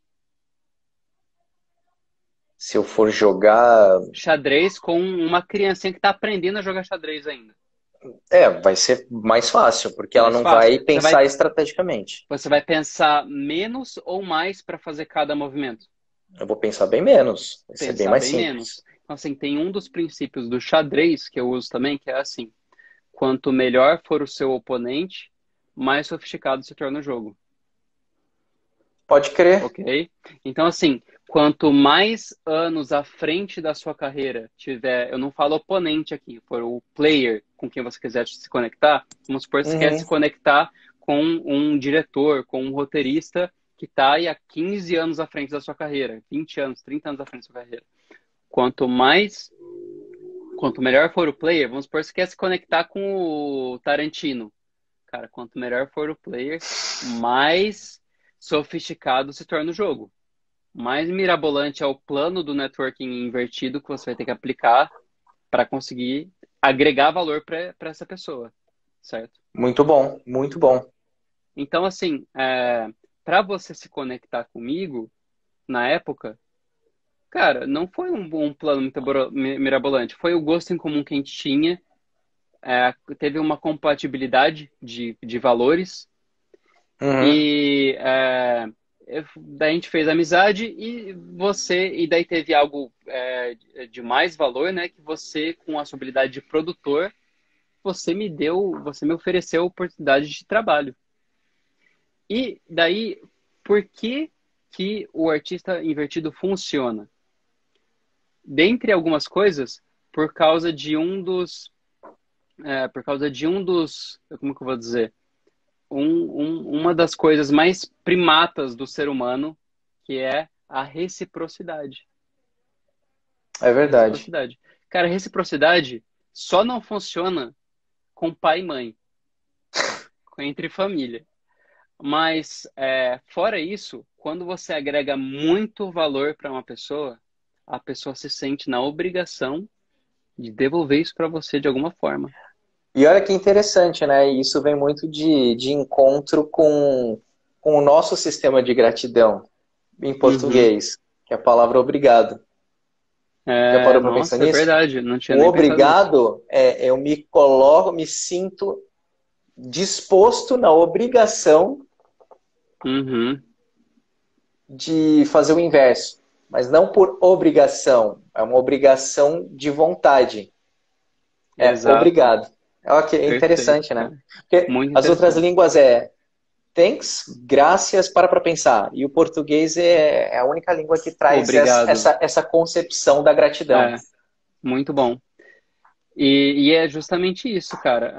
Se eu for jogar.
Xadrez com uma criancinha que está aprendendo a jogar xadrez ainda.
Vai ser mais fácil, porque ela
Mais
não
fácil.
vai pensar estrategicamente.
Você vai pensar menos ou mais para fazer cada movimento?
Eu vou pensar bem menos. Vai ser bem
Pensar
mais
bem menos.
simples.
Então, assim, tem um dos princípios do xadrez que eu uso também, que é assim: quanto melhor for o seu oponente, mais sofisticado se torna o jogo.
Pode crer.
Ok? Então, assim, quanto mais anos à frente da sua carreira tiver, eu não falo oponente aqui, for o player com quem você quiser se conectar, vamos supor que você quer
Uhum.
se conectar com um diretor, com um roteirista que está aí há 15 anos à frente da sua carreira, 20 anos, 30 anos à frente da sua carreira. Quanto melhor for o player, vamos supor que você quer se conectar com o Tarantino. Cara, quanto melhor for o player, mais sofisticado se torna o jogo. Mais mirabolante é o plano do networking invertido que você vai ter que aplicar para conseguir agregar valor para essa pessoa, certo?
Muito bom, muito bom.
Então, assim, para você se conectar comigo, na época, cara, não foi um plano muito mirabolante. Foi o gosto em comum que a gente tinha, teve uma compatibilidade de valores,
Uhum.
e daí a gente fez amizade e daí teve algo de mais valor, né? Que você, com a sua habilidade de produtor, você me ofereceu oportunidade de trabalho. E daí, por que o artista invertido funciona? Dentre algumas coisas, por causa de um dos, como que eu vou dizer? Uma das coisas mais primatas do ser humano, que é a reciprocidade.
É verdade.
Reciprocidade. Cara, reciprocidade só não funciona com pai e mãe, entre família. Mas, fora isso, quando você agrega muito valor para uma pessoa, a pessoa se sente na obrigação de devolver isso para você de alguma forma.
E olha que interessante, né? E isso vem muito de encontro com o nosso sistema de gratidão em português, que é a palavra obrigado. Já parou para pensar
Nossa, é
nisso?
verdade, não tinha
O
nem pensado nisso.
obrigado eu me coloco, me sinto disposto na obrigação
Uhum,
de fazer o inverso, mas não por obrigação, é uma obrigação de vontade.
exato,
Obrigado. É
perfeito,
interessante, né?
cara.
Porque
Muito
as outras
interessante.
línguas thanks, graças, para pensar. E o português é a única língua que traz
Obrigado.
essa concepção da gratidão.
Muito bom. E é justamente isso, cara.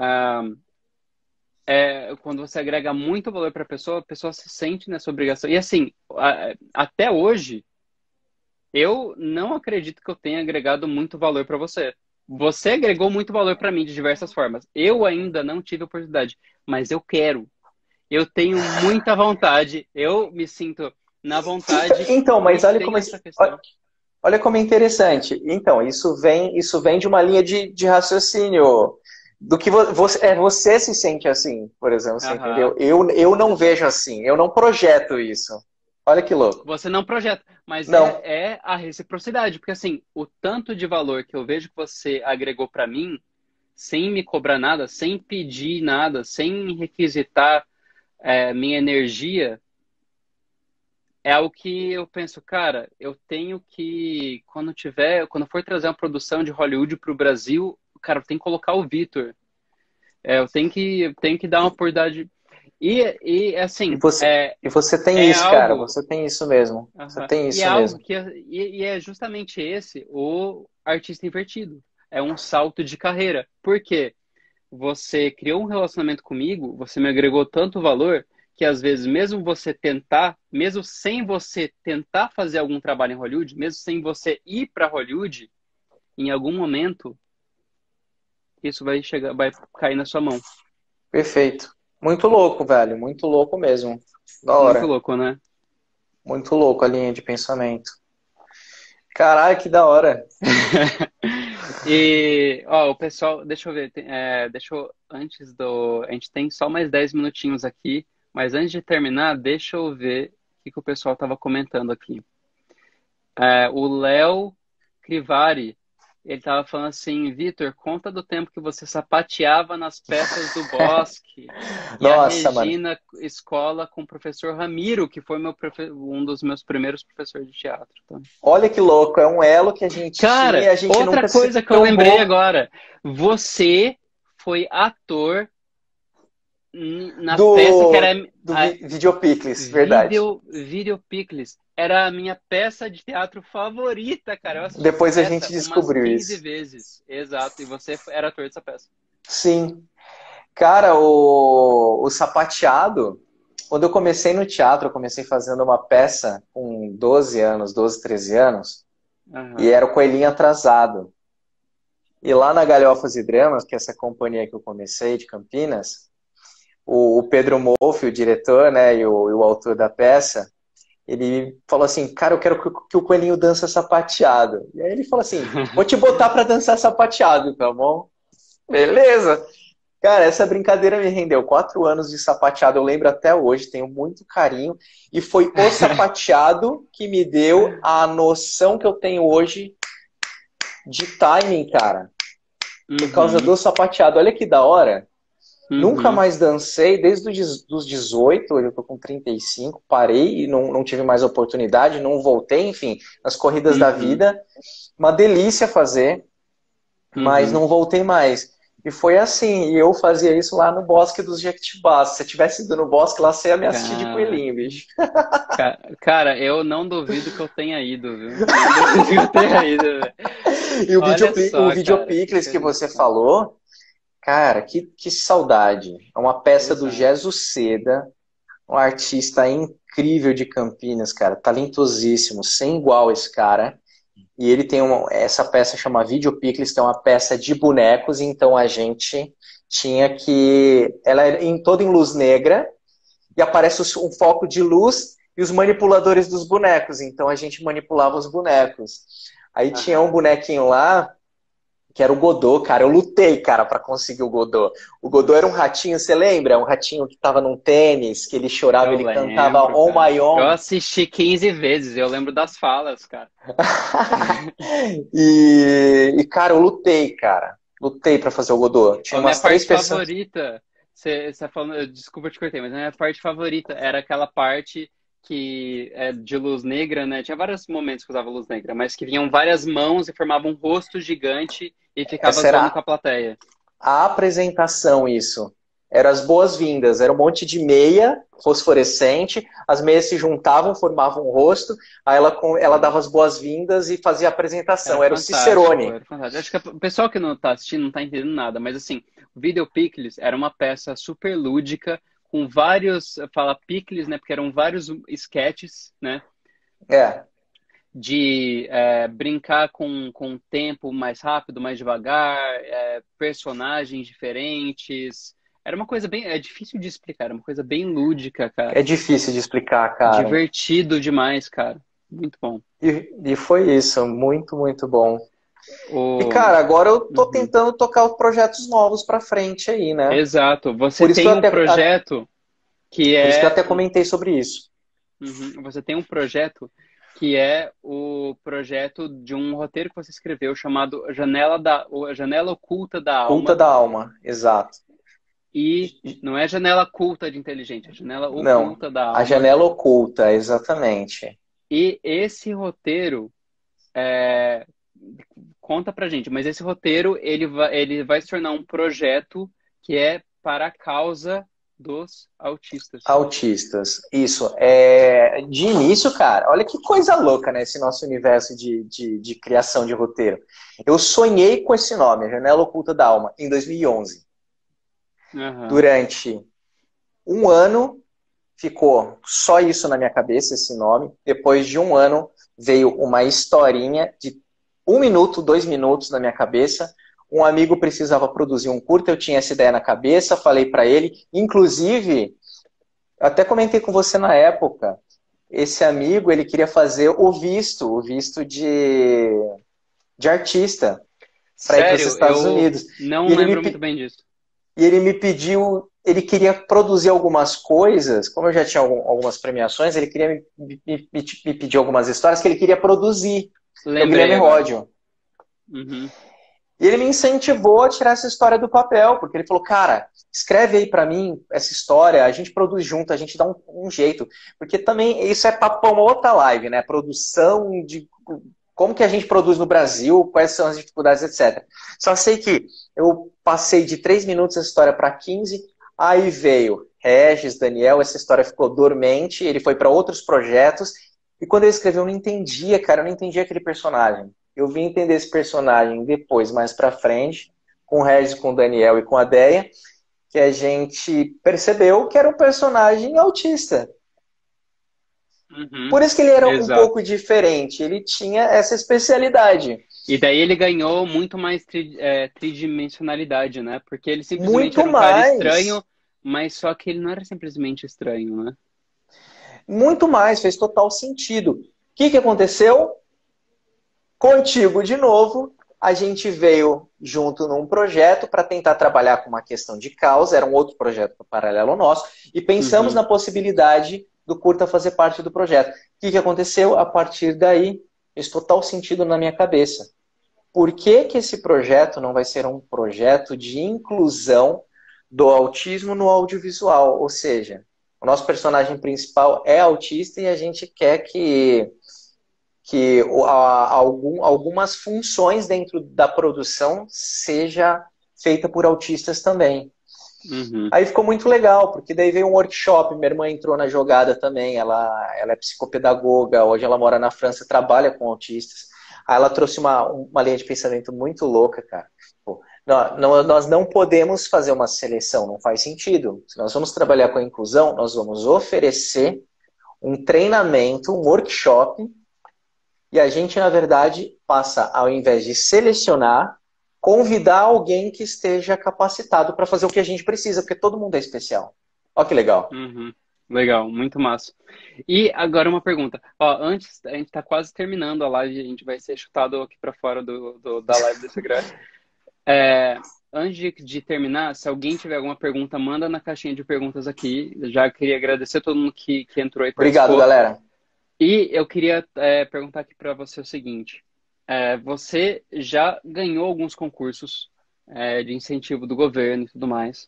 Quando você agrega muito valor para a pessoa se sente nessa obrigação. E assim, até hoje, eu não acredito que eu tenha agregado muito valor para você. Você agregou muito valor para mim de diversas formas. Eu ainda não tive oportunidade, mas eu quero. Eu tenho muita vontade. Eu me sinto na vontade
Então,
e
mas olha
tem essa questão.
olha como é interessante. Então, isso vem de uma linha de raciocínio do que você se sente assim, por exemplo, você
Aham.
entendeu? Eu não vejo assim, eu não projeto isso. Olha que louco.
Você não projeta, mas
Não.
é a reciprocidade, porque assim, o tanto de valor que eu vejo que você agregou para mim, sem me cobrar nada, sem pedir nada, sem requisitar minha energia, é algo que eu penso, cara, eu tenho que, quando for trazer uma produção de Hollywood para o Brasil, cara, eu tenho que colocar o Vitor. Eu tenho que dar uma oportunidade. E
E
assim,
você, e você tem
é
isso, cara.
algo.
Você tem isso mesmo. Você
Aham.
tem
E é
isso
algo
mesmo.
que é justamente esse o artista invertido. É um salto de carreira. Por quê? Você criou um relacionamento comigo, você me agregou tanto valor que às vezes mesmo sem você tentar fazer algum trabalho em Hollywood, mesmo sem você ir para Hollywood, em algum momento isso vai cair na sua mão.
Perfeito. Muito louco, velho. Muito louco mesmo. Da
Muito
hora.
louco, né?
Muito louco a linha de pensamento. Caralho, que da hora.
E, ó, o pessoal, deixa eu ver, a gente tem só mais 10 minutinhos aqui, mas antes de terminar, deixa eu ver o que o pessoal estava comentando aqui. O Léo Crivari, ele estava falando assim, Vitor, conta do tempo que você sapateava nas peças do Bosque e a
Nossa, mano.
Regina Escola com o professor Ramiro, que foi um dos meus primeiros professores de teatro. Então.
Olha que louco. É um elo que a gente tinha e
Cara,
a gente
outra
nunca se
coisa que eu lembrei
tombou
agora. Você foi ator na peça que era
do
a
Videopicles, verdade.
Videopicles. Era a minha peça de teatro favorita, cara. Eu assisti essa
Depois a
peça
gente
umas
descobriu
15
isso.
vezes. Exato. E você era ator dessa peça.
Sim. Cara, o sapateado, quando eu comecei no teatro, eu comecei fazendo uma peça com 12 anos, 12, 13 anos, e
Aham.
era o Coelhinho Atrasado. E lá na Galhofas e Dramas, que é essa companhia que eu comecei de Campinas, o Pedro Molfi, o diretor, né, e o autor da peça, ele falou assim, cara, eu quero que o Coelhinho dança sapateado. E aí ele falou assim, vou te botar pra dançar sapateado, tá bom? Beleza. Cara, essa brincadeira me rendeu 4 anos de sapateado, eu lembro até hoje, tenho muito carinho. E foi o sapateado que me deu a noção que eu tenho hoje de timing, cara. Por causa
Uhum.
do sapateado. Olha que da hora. Nunca
Uhum.
mais dancei, desde os 18, hoje eu tô com 35, parei e não tive mais oportunidade, não voltei, enfim, nas corridas da
Uhum.
vida. Uma delícia fazer, mas
Uhum.
não voltei mais. E foi assim, e eu fazia isso lá no Bosque dos Jequitibás. Se você tivesse ido no bosque lá, você ia me assistir de
Cara,
coelhinho, bicho.
cara, eu não duvido que eu tenha ido, viu? Não duvido que eu tenha ido, velho.
E
Olha
o
só, cara, que
Videopicles que você
sensacional.
falou, cara, que saudade. É uma peça do
Exato.
Jesus Seda, um artista incrível de Campinas, cara, talentosíssimo, sem igual esse cara. E ele tem essa peça chama Videopicles, que é uma peça de bonecos, então a gente tinha que. Ela é toda em luz negra, e aparece um foco de luz e os manipuladores dos bonecos. Então a gente manipulava os bonecos. Aí tinha um
Aham.
bonequinho lá que era o Godot, cara. Eu lutei, cara, para conseguir o Godot. O Godot era um
Nossa.
ratinho, você lembra? Um ratinho que tava num tênis, que ele chorava,
Eu
ele cantava
lembro,
On
cara.
My
Eu
Own.
assisti 15 vezes, eu lembro das falas, cara.
Cara, eu lutei, cara. Lutei para fazer o Godot. Tinha
A minha
umas três
parte
pessoas.
favorita, você falando, desculpa te cortei, mas a minha parte favorita era aquela parte que é de luz negra, né? Tinha vários momentos que usava luz negra, mas que vinham várias mãos e formavam um rosto gigante e ficava
Essa
zoando com
era
a plateia.
a apresentação, isso. Era as boas-vindas. Era um monte de meia fosforescente. As meias se juntavam, formavam um rosto. Aí ela dava as boas-vindas e fazia a apresentação. Era o Cicerone.
Era fantástico. Acho que o pessoal que não tá assistindo não tá entendendo nada, mas assim, o Video Picles era uma peça super lúdica, com vários, fala picles, né? Porque eram vários sketches, né?
É,
De brincar com o tempo mais rápido, mais devagar, personagens diferentes. Era uma coisa bem. É difícil de explicar, era uma coisa bem lúdica,
é
cara.
difícil de explicar, cara.
Divertido demais, cara. Muito bom.
E foi isso. Muito, muito bom. E,
O...
cara, agora eu tô
Uhum.
tentando tocar os projetos novos pra frente aí, né?
Exato. Você
Por isso que
tem um projeto que
eu
é
até comentei sobre isso.
uhum. Você tem um projeto que é o projeto de um roteiro que você escreveu chamado A Janela Oculta da
Culta
Alma.
da alma, exato.
E não é janela culta de inteligente, é janela
Não,
oculta da
a
alma.
janela oculta, exatamente.
E esse roteiro, conta pra gente, mas esse roteiro ele vai se tornar um projeto que é para a causa dos autistas.
Autistas, isso. É, de início, cara, olha que coisa louca, né? Esse nosso universo de criação de roteiro. Eu sonhei com esse nome, a Janela Oculta da Alma, em 2011.
Aham.
Durante um ano, ficou só isso na minha cabeça, esse nome. Depois de um ano, veio uma historinha de 1 minuto, 2 minutos na minha cabeça. Um amigo precisava produzir um curta, eu tinha essa ideia na cabeça, falei para ele. Inclusive, eu até comentei com você na época, esse amigo, ele queria fazer o visto de artista, para ir para os
Sério,
Estados
eu
Unidos. E
não
ele,
lembro muito
me,
bem disso.
e ele me pediu, ele queria produzir algumas coisas, como eu já tinha algumas premiações, ele queria me pedir algumas histórias que ele queria produzir, que é o Guilherme
Lembrei agora.
Ródio.
Uhum.
E ele me incentivou a tirar essa história do papel, porque ele falou, cara, escreve aí para mim essa história, a gente produz junto, a gente dá um jeito. Porque também isso é para uma outra live, né? Produção de como que a gente produz no Brasil, quais são as dificuldades, etc. Só sei que eu passei de 3 minutos essa história para 15, aí veio Regis, Daniel, essa história ficou dormente, ele foi para outros projetos, e quando eu escrevi eu não entendia, cara, eu não entendia aquele personagem. Eu vim entender esse personagem depois, mais pra frente, com o Regis, com o Daniel e com a Deia, que a gente percebeu que era um personagem autista.
Uhum.
Por isso que ele era um
Exato.
pouco diferente, ele tinha essa especialidade.
E daí ele ganhou muito mais tridimensionalidade, né? Porque ele simplesmente
Muito
era um cara estranho,
mais,
mas só que ele não era simplesmente estranho, né?
muito mais, fez total sentido. O que aconteceu? Contigo de novo, a gente veio junto num projeto para tentar trabalhar com uma questão de causa, era um outro projeto paralelo ao nosso, e pensamos
Uhum.
na possibilidade do curta fazer parte do projeto. O que aconteceu? A partir daí, fez total sentido na minha cabeça. Por que esse projeto não vai ser um projeto de inclusão do autismo no audiovisual? Ou seja, o nosso personagem principal é autista e a gente quer que algumas funções dentro da produção seja feita por autistas também.
Uhum.
Aí ficou muito legal, porque daí veio um workshop, minha irmã entrou na jogada também, ela é psicopedagoga, hoje ela mora na França, trabalha com autistas. Aí ela trouxe uma linha de pensamento muito louca, cara. Pô, nós não podemos fazer uma seleção, não faz sentido. Se nós vamos trabalhar com a inclusão, nós vamos oferecer um treinamento, um workshop, e a gente, na verdade, passa, ao invés de selecionar, convidar alguém que esteja capacitado para fazer o que a gente precisa, porque todo mundo é especial. Olha que legal.
Uhum. Legal, muito massa. E agora uma pergunta. Ó, antes, a gente tá quase terminando a live, a gente vai ser chutado aqui para fora da live do Instagram. Antes de terminar, se alguém tiver alguma pergunta, manda na caixinha de perguntas aqui. Já queria agradecer a todo mundo que entrou e participou.
Obrigado, galera.
E eu queria perguntar aqui para você o seguinte. Você já ganhou alguns concursos de incentivo do governo e tudo mais.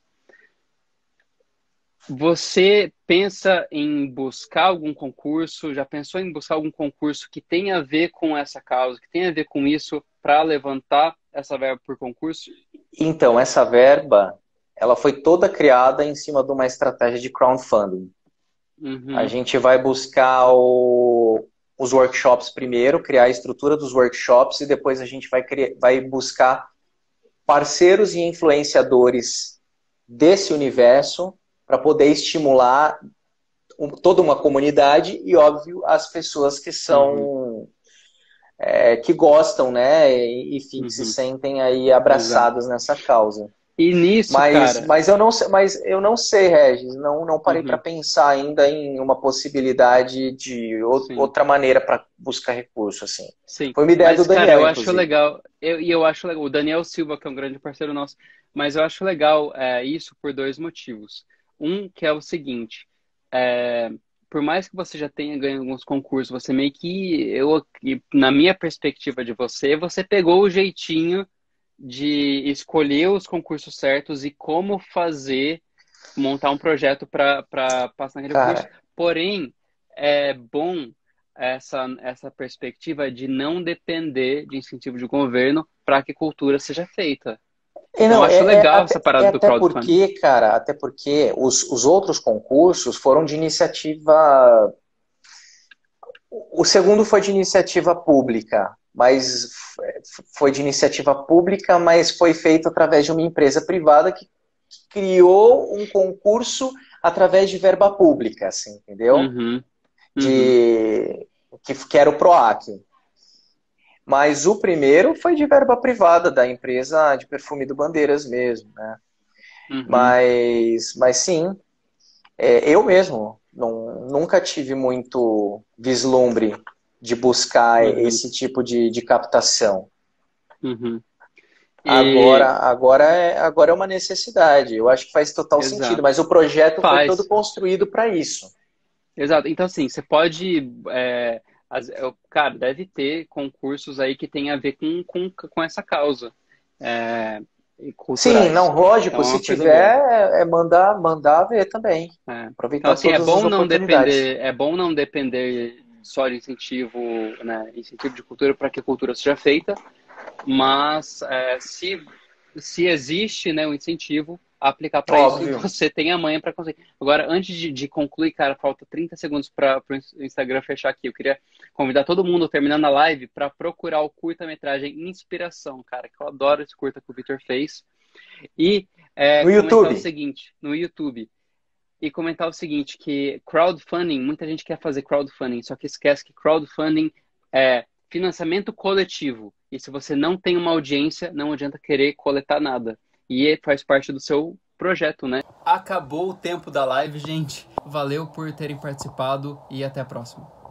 Você pensa em buscar algum concurso? Já pensou em buscar algum concurso que tenha a ver com essa causa, que tenha a ver com isso, para levantar essa verba por concurso?
Então, essa verba, ela foi toda criada em cima de uma estratégia de crowdfunding.
Uhum.
A gente vai buscar os workshops primeiro, criar a estrutura dos workshops, e depois a gente vai buscar parceiros e influenciadores desse universo para poder estimular toda uma comunidade e, óbvio, as pessoas que são que gostam, né, e se sentem aí abraçadas nessa causa.
E nisso, cara...
Mas eu não sei, Regis, não parei para pensar ainda em uma possibilidade de outra maneira para buscar recurso, assim.
Sim.
Foi uma ideia do Daniel,
cara, eu
inclusive.
acho legal, eu acho legal, o Daniel Silva, que é um grande parceiro nosso, mas eu acho legal isso por dois motivos. Um, que é o seguinte, por mais que você já tenha ganho alguns concursos, você meio que, na minha perspectiva de você pegou o jeitinho de escolher os concursos certos e como montar um projeto para passar naquele concurso. Porém, é bom essa perspectiva de não depender de incentivo de governo para que cultura seja feita. Então, eu acho legal essa parada do crowdfunding.
Até porque os outros concursos foram de iniciativa... O segundo foi de iniciativa pública, mas foi feito através de uma empresa privada que criou um concurso através de verba pública, assim, entendeu? Que era o PROAC. Mas o primeiro foi de verba privada, da empresa de perfume do Bandeiras mesmo, né? Mas sim, eu mesmo nunca tive muito vislumbre de buscar esse tipo de captação. Agora é uma necessidade. Eu acho que faz total sentido, mas o projeto foi todo construído para isso.
Exato. Então, assim, você pode... cara, deve ter concursos aí que tem a ver com essa causa.
Sim, não, lógico, então, se tiver, mandar ver também.
Aproveitar então, assim, é bom não depender só de incentivo, né, incentivo de cultura para que a cultura seja feita, mas se existe, né, um incentivo, aplicar para isso e você tem a manha para conseguir. Agora, antes de concluir, cara, falta 30 segundos para o Instagram fechar aqui. Eu queria convidar todo mundo, terminando a live, para procurar o curta-metragem Inspiração, cara, que eu adoro esse curta que o Victor fez. E
no YouTube.
No YouTube. E comentar o seguinte, que crowdfunding, muita gente quer fazer crowdfunding, só que esquece que crowdfunding é financiamento coletivo. E se você não tem uma audiência, não adianta querer coletar nada. E faz parte do seu projeto, né? Acabou o tempo da live, gente. Valeu por terem participado e até a próxima.